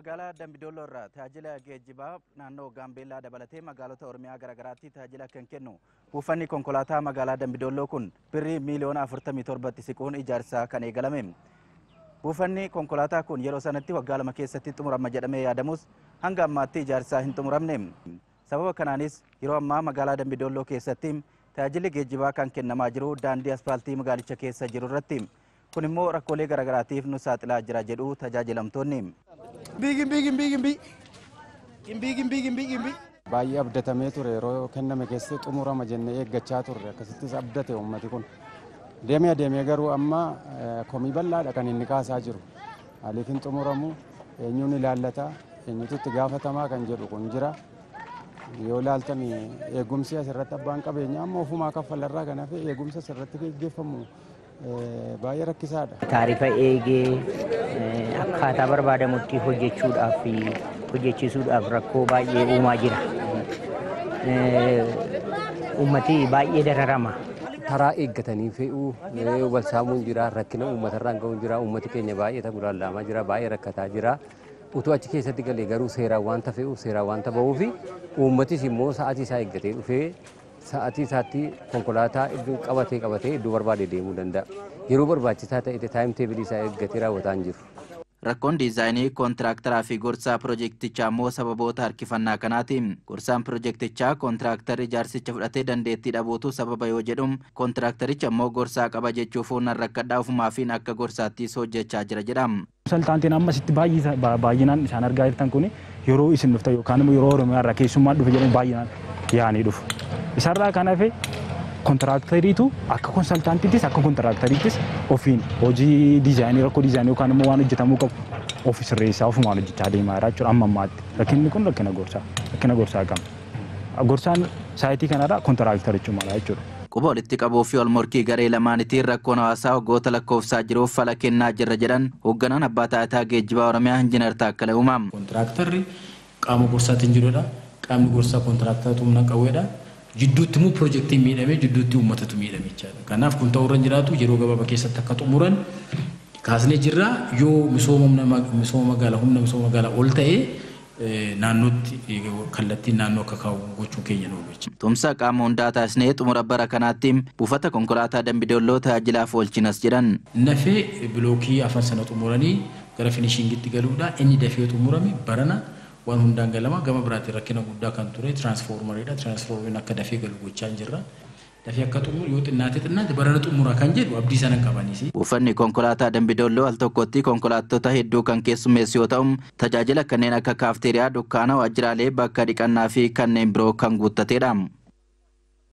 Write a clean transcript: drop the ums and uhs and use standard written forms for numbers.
Magaalaa Dambidolloo irraa tajaajila geejjibaa naannoo Gaambeellaa dabalatee magaalota Oromiyaa garaagaraatti tajaajila kan kennu buufanni konkolaataa magaalaa Dambidolloo kun birrii miliyoona 47tti siquun ijaarsa kan eegalame. Buufanni konkolaataa kun yeroo sanatti waggaa lama keessatti xumurama jedhamee yaadamus hanga ammaatti ijaarsa hin xumuramne. Sababa kanaanis yeroo ammaa magaalaa Dambidolloo keessatti tajaajilli geejjibaa kan kennamaa jiru daandii asfaaltii magaalicha keessa jiru irratti. Kun immoo rakkoolee garaagaraatiif nu saaxilaa jira jedhu tajaajilamtoonni. Baay'ee abdatamee ture yeroo kenname keessatti xumurama jennee eeggachaa turre akkasittis abdate uummati kun. Deemee garuu amma komii bal'aadha kan inni kaasaa jiru. Haaliif hin xumuramu eenyuun ilaallata eenyutu itti gaafatamaa kan jedhu kun jira. Yoo ilaaltan eegumsi asirratti abbaan qabeenyaa amma ofumaa kaffalarraa kan hafe eegumsa asirratti gaggeeffamu baay'ee rakkisaadha. Taarifa eegee akkaataa barbaadamutti hojjechiisuudhaaf rakkoo baay'ee uumaa jira. Uummati baay'ee dararama. Karaa eeggatanii fe'uu wal saamuun jira, rakkina uummatarraan ga'uun jira, uummati keenya baay'ee taguulaallamaa jira, baay'ee rakkataa jira. Utuu achi keessatti galee garuu seeraan wanta fe'uuf seeraan wanta ba'uuf uummatis immoo sa'aatii isaa eeggatee dhufee sa'aatii isaatti konkolaataa iddoo qabatee iddoo barbaade deemuu danda'a. Yeroo barbaachisaa ta'e taayim teebilii isaa eeggatee raawwataa hin jiru. Rakkoon diizaayinii kontiraaktaraa fi gorsaa piroojeektichaa immoo sababoota harkifannaa kanaatiin gorsaan piroojeektichaa kontiraaktarri ijaarsicha fudhatee dandeettii dhabuutu sababa yoo jedhum kontiraaktericha immoo gorsaa qaba jechuuf humna rakkadhaa ofumaa fi akka gorsaattis hojjechaa jira jedhama. Konsaltaantiin ammas itti baay'inaan isaan argaa jirtan kun yeroo isin dhuftan yookaan immoo yeroo Oromiyaa irraa keessummaa dhufe jedhamu baay'inaan yaa'anii dhufu. Isarraa kan hafe kontiraakteriitu akka konsaltaantiittis akka kontiraakteriittis ofiin hojii diizaayinii rakkoo diizaayinii yookaan immoo waan hojjetamuu qabu ofii sirreessaa ofumaan hojjechaa deemaa jira jechuudha amma ammaatti. Rakkinni kun rakkina gorsaa qaba. Gorsaan saayitii kanarraa kontiraakterichuu mala jechuudha. Quba walitti qabuu fi walmorkii garee lamaanitiin rakkoon hawaasaa waggoota lakkoofsaa jiruuf fala kennaa jirra jedhan hoogganaan abbaa taayitaa geejjibaa Oromiyaa Injiinar Taakkalee Uumaa. Kontiraaktarri qaama gorsaatiin jirudha. Qaamni gorsaa kontiraaktaatu humna qabuudha. Jidduutti immoo piroojeektiin miidhamee jidduutti uummatatu miidhame jechaadha. Kanaaf kun ta'uu irra jiraatu yeroo gabaabaa keessatti akka xumuran kaasnee jirra. Yoo misooma magaalaa ol ta'ee naannootti kallattiin naannoo akka kaa'u gochuu keenya nu hubachiisa. Tumsa qaama hundaa taasisnee xumura bara kanaatti buufata konkolaataa Dambidolloo tajaajilaaf oolchinas jedhan. Nafee bilookii afan sana xumuranii gara finishingitti galuudha. Inni dafee xumurame barana waan hundaan galama gama biraatiin rakkina guddaa kan ture tiraansfoormariidha. Tiraansfoormariin akka dafee galu gochaa jirra. Dafee akka xumuru yoo xinnaate barana xumura kan jedhu abdii sana qabanis. Buufanni konkolaataa Dambidolloo al tokkotti konkolaattota hedduu kan keessummeessu yoo ta'u tajaajila kanneen akka kaafteeriyaa, dukkaana, waajjiraalee, bakka dhiqannaa fi kanneen biroo kan guuttatedha.